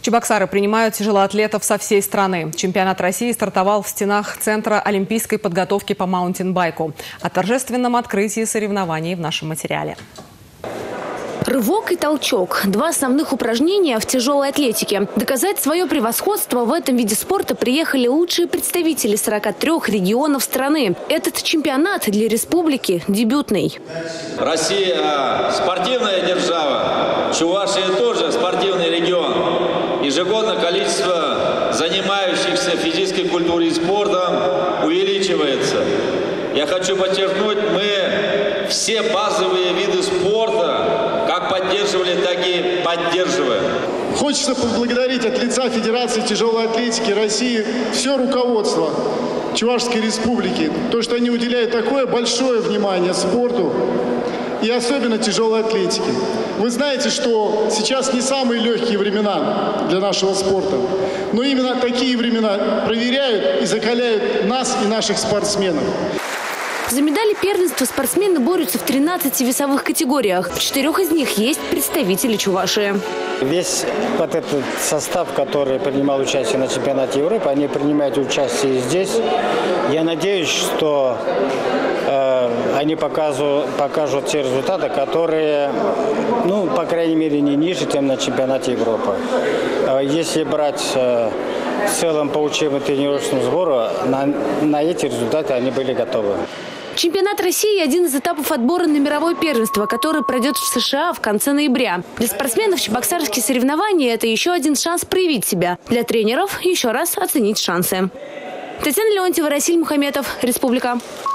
Чебоксары принимают тяжелоатлетов со всей страны. Чемпионат России стартовал в стенах Центра олимпийской подготовки по маунтинбайку. О торжественном открытии соревнований в нашем материале. Рывок и толчок – два основных упражнения в тяжелой атлетике. Доказать свое превосходство в этом виде спорта приехали лучшие представители 43 регионов страны. Этот чемпионат для республики дебютный. Россия – спортивная держава, Чувашия тоже спортивный регион. Ежегодно количество занимающихся физической культурой и спортом увеличивается. Я хочу подчеркнуть, мы все базовые виды спорта как поддерживали, так и поддерживаем. Хочется поблагодарить от лица Федерации тяжелой атлетики России все руководство Чувашской Республики, то, что они уделяют такое большое внимание спорту и особенно тяжелой атлетике. Вы знаете, что сейчас не самые легкие времена для нашего спорта, но именно такие времена проверяют и закаляют нас и наших спортсменов. За медали первенства спортсмены борются в 13 весовых категориях. В 4 из них есть представители Чувашии. Весь вот этот состав, который принимал участие на чемпионате Европы, они принимают участие здесь. Я надеюсь, что они покажут те результаты, которые, по крайней мере, не ниже, чем на чемпионате Европы. Если брать в целом по учебно-тренировочному сбору, на эти результаты они были готовы. Чемпионат России – один из этапов отбора на мировое первенство, который пройдет в США в конце ноября. Для спортсменов чебоксарские соревнования – это еще один шанс проявить себя. Для тренеров – еще раз оценить шансы. Татьяна Леонтьева, Расиль Мухаметов, Республика.